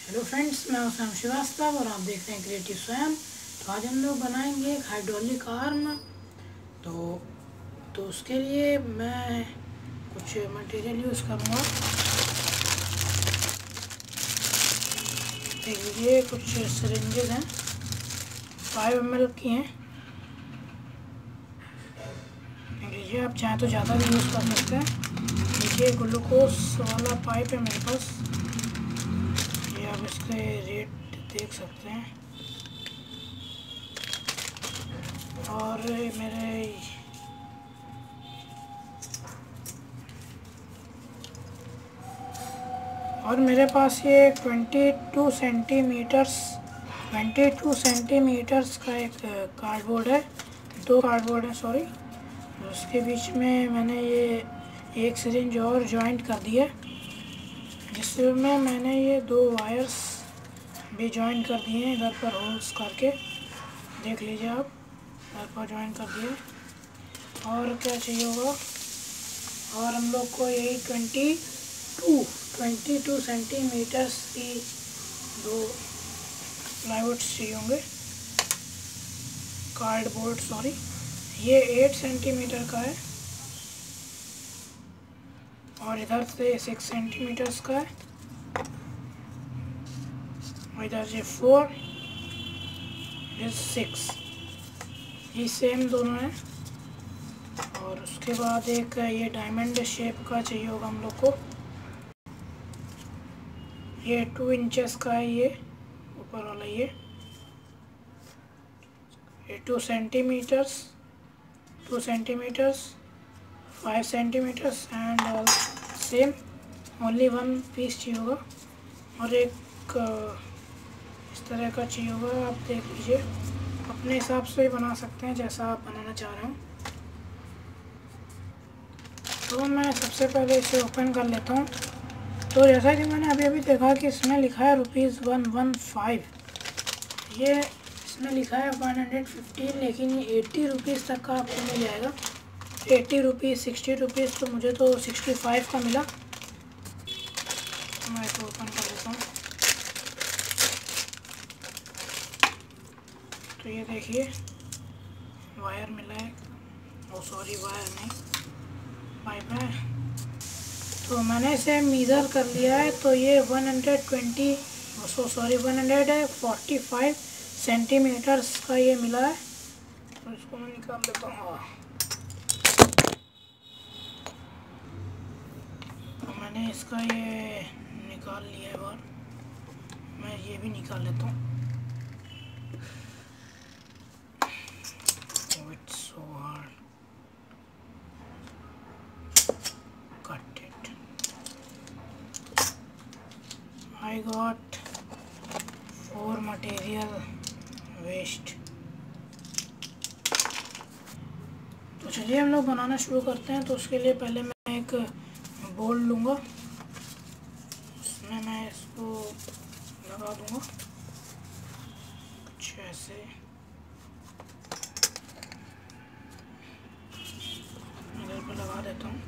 Hello friends, मैं हूं स्वयं श्रीवास्तव और आप देख रहे हैं क्रिएटिव स्वयं। तो आज हम लोग बनाएंगे एक हाइड्रोलिक आर्म। तो उसके लिए मैं कुछ मटेरियल यूज़ करूँगा। देख लीजिए, कुछ सिरिंजेस हैं, 5 ml की हैं। देख लीजिए, आप चाहें तो ज़्यादा भी यूज़ कर सकते हैं। देखिए, ग्लूकोज वाला पाइप है मेरे पास, ये आप इसके रेट देख सकते हैं। और मेरे पास ये 22 सेंटीमीटर्स का एक कार्डबोर्ड है, 2 कार्डबोर्ड है सॉरी। उसके बीच में मैंने ये एक सिरिंज और जॉइंट कर दिया, जिसमें मैंने ये 2 वायर्स भी जॉइंट कर दिए हैं इधर पर होल्स करके। देख लीजिए आप, इधर पर जॉइंट कर दिए। और क्या चाहिए होगा, और हम लोग को यही 22 सेंटीमीटर्स की 2 प्लाईवुड्स चाहिए होंगे, कार्डबोर्ड सॉरी। ये 8 सेंटीमीटर का है और इधर से 6 सेंटीमीटर्स का है, और इधर से 4 6, ये सेम दोनों है। और उसके बाद एक ये डायमंड शेप का चाहिए होगा हम लोग को, ये 2 इंचेस का है, ये ऊपर वाला ये 2 centimetres 5 centimetres and all same, only 1 piece चाहिए होगा। और एक इस तरह का चाहिए होगा। आप देख लीजिए, अपने हिसाब से बना सकते हैं जैसा आप बनाना चाह रहे हो। तो मैं सबसे पहले इसे ओपन कर लेता हूँ। तो जैसा कि मैंने अभी देखा कि इसमें लिखा है ₹115। ये इसमें लिखा है 115, लेकिन ये 80 रुपीज़ तक का आपको मिल जाएगा। 80 रुपीज़, 60 रुपीज़, तो मुझे तो 65 का मिला। मैं इसे ओपन कर देता हूँ। तो ये देखिए, वायर मिला है, ओ सॉरी वायर नहीं, पाइप है। तो मैंने इसे मीज़र कर लिया है, तो ये 145 सेंटीमीटर्स का ये मिला है। तो इसको मैं निकाल देता हूँ। तो मैंने इसका ये निकाल लिया है बाहर, मैं ये भी निकाल लेता हूँ। It's so hard. Cut it. I got 4 material waste. तो चलिए हम लोग बनाना शुरू करते हैं। तो उसके लिए पहले मैं एक बोल लूँगा, उसमें मैं इसको लगा दूँगा कुछ ऐसे। इधर पर लगा देता हूँ।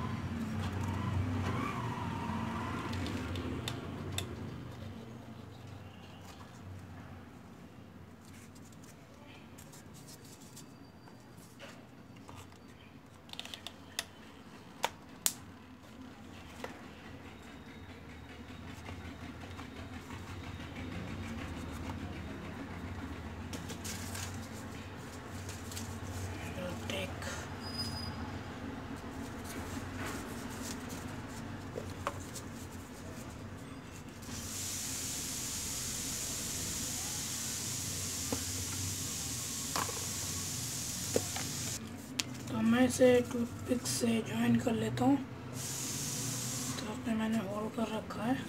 मैं इसे टूथपिक से जॉइन कर लेता हूँ। तो उसमें मैंने होल कर रखा है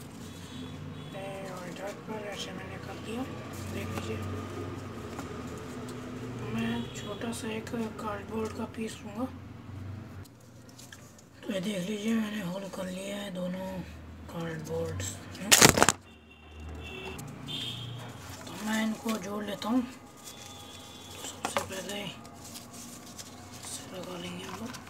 और इधर पर ऐसे मैंने कर दिया। देख लीजिए, मैं छोटा सा एक कार्डबोर्ड का पीस लूँगा। तो ये देख लीजिए, मैंने होल कर लिया है दोनों कार्डबोर्ड्स। तो मैं इनको जोड़ लेता हूँ। तो सबसे पहले लगा लेंगे हम लोग।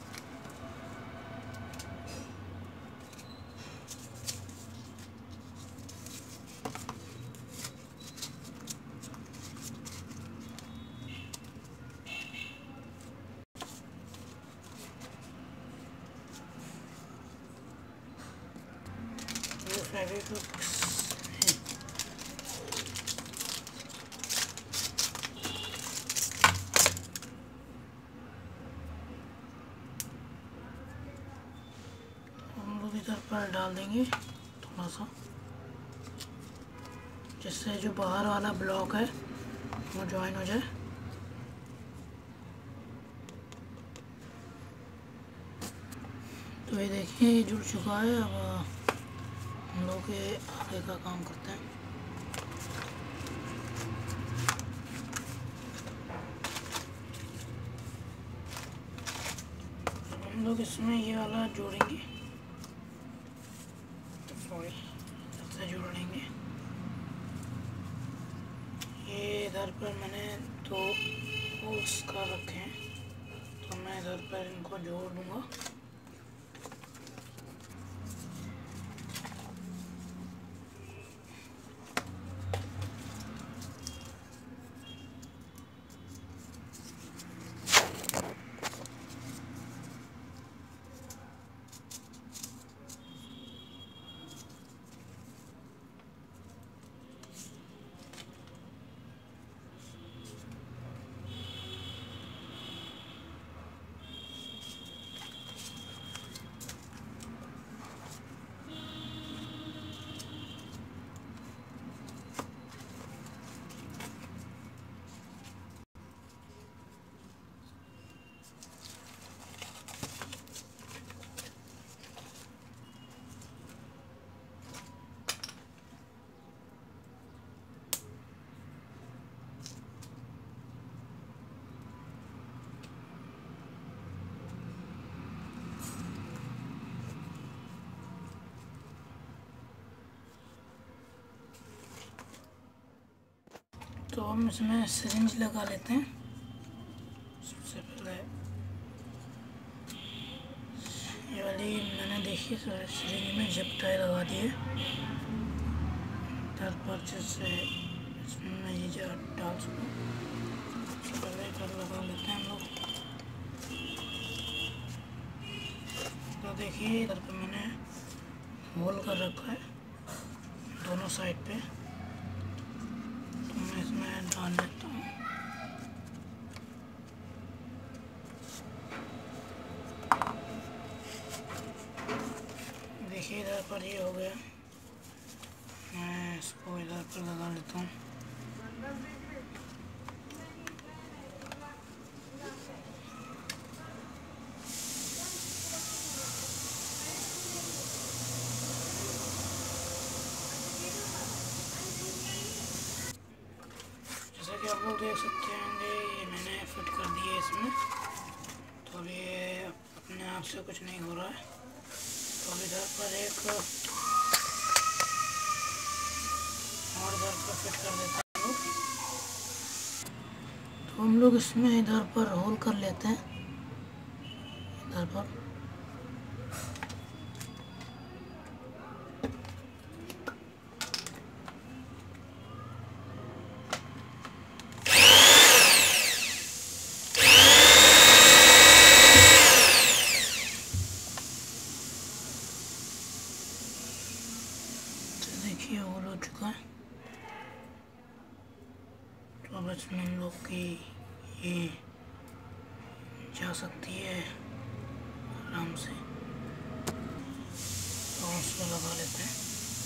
हम लोग इधर पर डाल देंगे थोड़ा सा, जिससे जो बाहर वाला ब्लॉक है वो ज्वाइन हो जाए। तो ये देखिए ये जुड़ चुका है। अब हम लोग ये आगे का काम करते हैं। हम लोग इसमें ये वाला जोड़ेंगे, सॉरी ऐसे जोड़ लेंगे। ये इधर पर मैंने 2 होल्स कर रखे हैं, तो मैं इधर पर इनको जोड़ दूंगा। तो हम इसमें सिरिंज लगा लेते हैं। सबसे पहले ये वाली मैंने देखी सिरिंज में जिप टाई लगा दी है। इधर पर जैसे इसमें ये जो डाल सकूँ, पहले इधर लगा लेते हैं हम लोग। तो देखिए इधर पे मैंने होल कर रखा है दोनों साइड पे, तो मैं इसमें डाल लेता हूँ। देखिए इधर पर ये हो गया। मैं इसको इधर पर लगा लेता हूँ। जैसा कि आप लोग देख सकते होंगे ये मैंने फिट कर दिया इसमें। तो अभी ये अपने आप से कुछ नहीं हो रहा है। तो अब इधर पर एक और इधर पर फिट कर देते हैं हम लोग। तो हम लोग इसमें इधर पर होल कर लेते हैं, इधर पर। देखिए होल हो चुका है। तो अब इसमें हम लोग की ये जा सकती है आराम से। तो उसको लगा लेते हैं।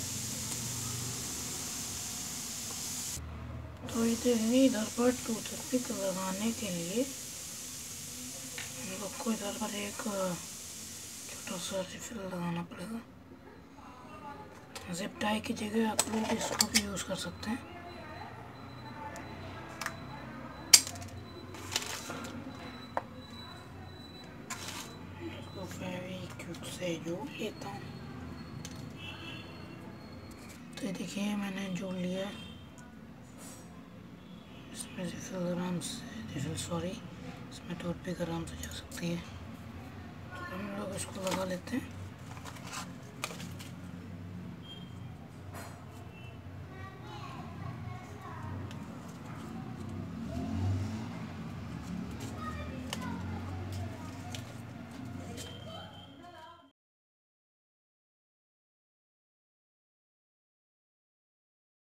तो ये देखिए इधर पर टूथपिक लगाने के लिए हम लोग को इधर पर एक छोटा सा रिफिल लगाना पड़ेगा। जिप टाई की जगह आप लोग इसको भी यूज़ कर सकते हैं। इसको फेविक्विक से जोड़ लेता हूँ। तो देखिए मैंने जोड़ लिया। इसमें रिफिल आराम से इसमें टूथपिक आराम से जा सकती है। तो हम लोग इसको लगा लेते हैं।